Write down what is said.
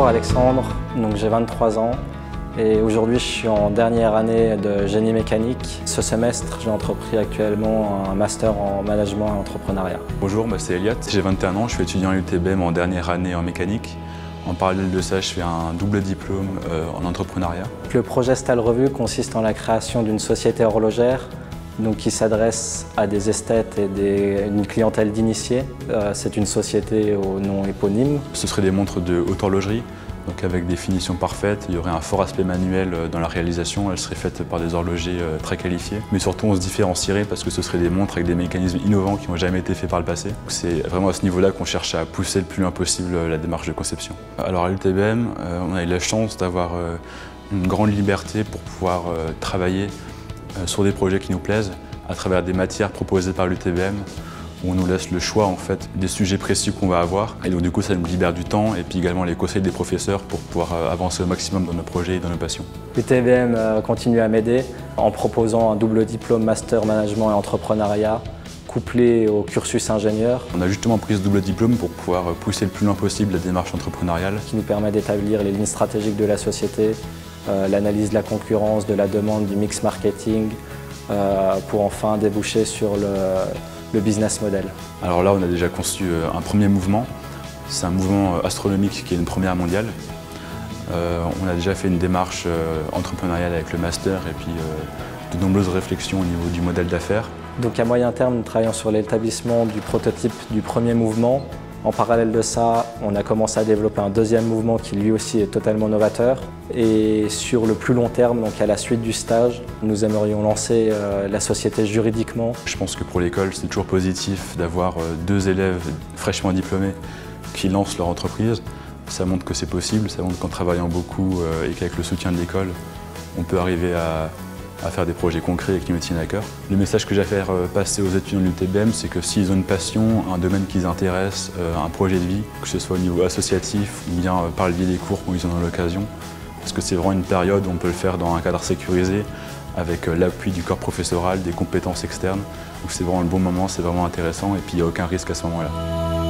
Bonjour Alexandre, donc j'ai 23 ans et aujourd'hui je suis en dernière année de génie mécanique. Ce semestre j'ai entrepris actuellement un master en management et entrepreneuriat. Bonjour, c'est Elliot, j'ai 21 ans, je suis étudiant à l'UTBM en dernière année en mécanique. En parallèle de ça, je fais un double diplôme en entrepreneuriat. Le projet Stahl Revue consiste en la création d'une société horlogère qui s'adresse à des esthètes et une clientèle d'initiés. C'est une société au nom éponyme. Ce seraient des montres de haute horlogerie, donc avec des finitions parfaites. Il y aurait un fort aspect manuel dans la réalisation. Elles seraient faites par des horlogers très qualifiés. Mais surtout, on se différencierait parce que ce seraient des montres avec des mécanismes innovants qui n'ont jamais été faits par le passé. C'est vraiment à ce niveau-là qu'on cherche à pousser le plus loin possible la démarche de conception. Alors à l'UTBM, on a eu la chance d'avoir une grande liberté pour pouvoir travailler sur des projets qui nous plaisent, à travers des matières proposées par l'UTBM, où on nous laisse le choix en fait, des sujets précis qu'on va avoir. Et donc du coup, ça nous libère du temps et puis également les conseils des professeurs pour pouvoir avancer au maximum dans nos projets et dans nos passions. L'UTBM continue à m'aider en proposant un double diplôme master management et entrepreneuriat couplé au cursus ingénieur. On a justement pris ce double diplôme pour pouvoir pousser le plus loin possible la démarche entrepreneuriale. Qui nous permet d'établir les lignes stratégiques de la société, l'analyse de la concurrence, de la demande, du mix marketing, pour enfin déboucher sur le business model. Alors là, on a déjà conçu un premier mouvement. C'est un mouvement astronomique qui est une première mondiale. On a déjà fait une démarche entrepreneuriale avec le master et puis de nombreuses réflexions au niveau du modèle d'affaires. Donc à moyen terme, nous travaillons sur l'établissement du prototype du premier mouvement. En parallèle de ça, on a commencé à développer un deuxième mouvement qui lui aussi est totalement novateur. Et sur le plus long terme, donc à la suite du stage, nous aimerions lancer la société juridiquement. Je pense que pour l'école, c'est toujours positif d'avoir 2 élèves fraîchement diplômés qui lancent leur entreprise. Ça montre que c'est possible, ça montre qu'en travaillant beaucoup et qu'avec le soutien de l'école, on peut arriver à faire des projets concrets et qui me tiennent à cœur. Le message que j'ai à faire passer aux étudiants de l'UTBM, c'est que s'ils ont une passion, un domaine qui les intéresse, un projet de vie, que ce soit au niveau associatif ou bien par le biais des cours quand ils en ont l'occasion, parce que c'est vraiment une période où on peut le faire dans un cadre sécurisé, avec l'appui du corps professoral, des compétences externes. Donc c'est vraiment le bon moment, c'est vraiment intéressant et puis il n'y a aucun risque à ce moment-là.